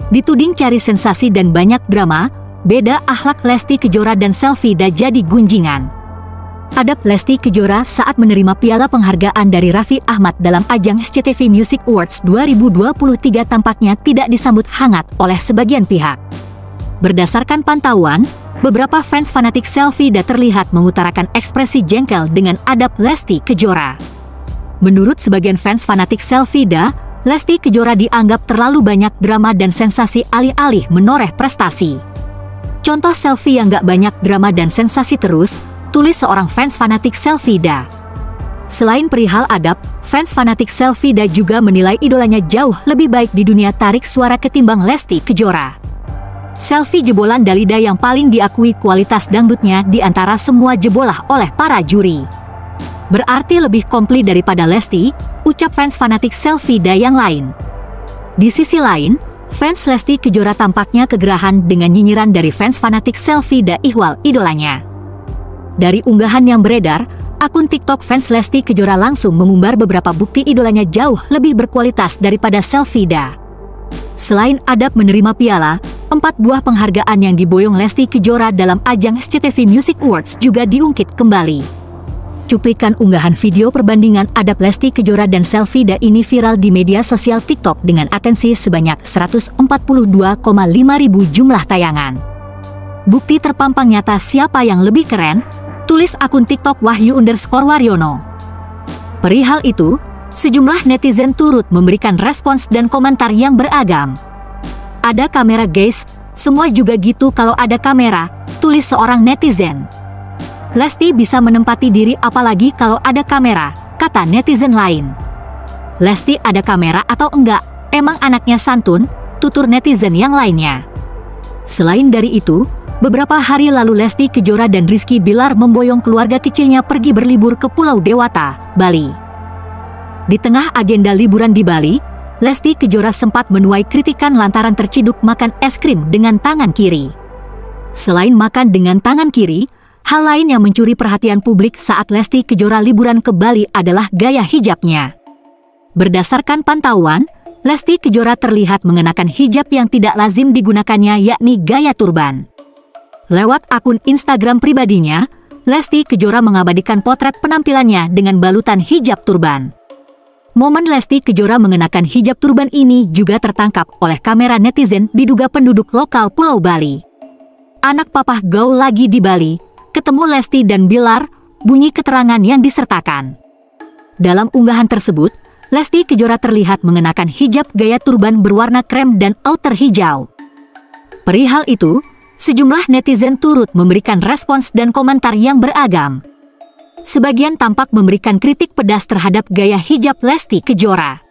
Dituding cari sensasi dan banyak drama, beda akhlak Lesti Kejora dan Selvida jadi gunjingan. Adab Lesti Kejora saat menerima piala penghargaan dari Raffi Ahmad dalam ajang SCTV Music Awards 2023 tampaknya tidak disambut hangat oleh sebagian pihak. Berdasarkan pantauan, beberapa fans fanatik Selvida terlihat mengutarakan ekspresi jengkel dengan adab Lesti Kejora. Menurut sebagian fans fanatik Selvida, Lesti Kejora dianggap terlalu banyak drama dan sensasi alih-alih menoreh prestasi. Contoh selfie yang gak banyak drama dan sensasi terus, tulis seorang fans fanatik Selvida. Selain perihal adab, fans fanatik Selvida juga menilai idolanya jauh lebih baik di dunia tarik suara ketimbang Lesti Kejora. Selfie jebolan Dalida yang paling diakui kualitas dangdutnya di antara semua jebolah oleh para juri. Berarti lebih komplit daripada Lesti, ucap fans fanatik Selvida yang lain. Di sisi lain, fans Lesti Kejora tampaknya kegerahan dengan nyinyiran dari fans fanatik Selvida ihwal idolanya. Dari unggahan yang beredar, akun TikTok fans Lesti Kejora langsung mengumbar beberapa bukti idolanya jauh lebih berkualitas daripada Selvida. Selain adab menerima piala, 4 buah penghargaan yang diboyong Lesti Kejora dalam ajang SCTV Music Awards juga diungkit kembali. Cuplikan unggahan video perbandingan adab Lesti Kejora dan Selvida ini viral di media sosial TikTok dengan atensi sebanyak 142,5 ribu jumlah tayangan. Bukti terpampang nyata siapa yang lebih keren, tulis akun TikTok Wahyu_Waryono. Perihal itu, sejumlah netizen turut memberikan respons dan komentar yang beragam. Ada kamera guys, semua juga gitu kalau ada kamera, tulis seorang netizen. Lesti bisa menempati diri apalagi kalau ada kamera, kata netizen lain. Lesti ada kamera atau enggak, emang anaknya santun, tutur netizen yang lainnya. Selain dari itu, beberapa hari lalu Lesti Kejora dan Rizky Bilar memboyong keluarga kecilnya pergi berlibur ke Pulau Dewata, Bali. Di tengah agenda liburan di Bali, Lesti Kejora sempat menuai kritikan lantaran terciduk makan es krim dengan tangan kiri. Selain makan dengan tangan kiri, hal lain yang mencuri perhatian publik saat Lesti Kejora liburan ke Bali adalah gaya hijabnya. Berdasarkan pantauan, Lesti Kejora terlihat mengenakan hijab yang tidak lazim digunakannya, yakni gaya turban. Lewat akun Instagram pribadinya, Lesti Kejora mengabadikan potret penampilannya dengan balutan hijab turban. Momen Lesti Kejora mengenakan hijab turban ini juga tertangkap oleh kamera netizen diduga penduduk lokal Pulau Bali. Anak papa gaul lagi di Bali, ketemu Lesti dan Bilar, bunyi keterangan yang disertakan. Dalam unggahan tersebut, Lesti Kejora terlihat mengenakan hijab gaya turban berwarna krem dan outer hijau. Perihal itu, sejumlah netizen turut memberikan respons dan komentar yang beragam. Sebagian tampak memberikan kritik pedas terhadap gaya hijab Lesti Kejora.